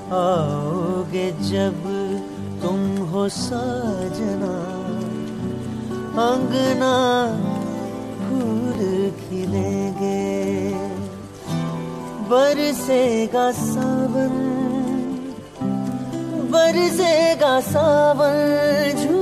आओगे जब तुम हो साजना, अंगना फूल खिलेंगे, बरसेगा सावन, बरसेगा सावन।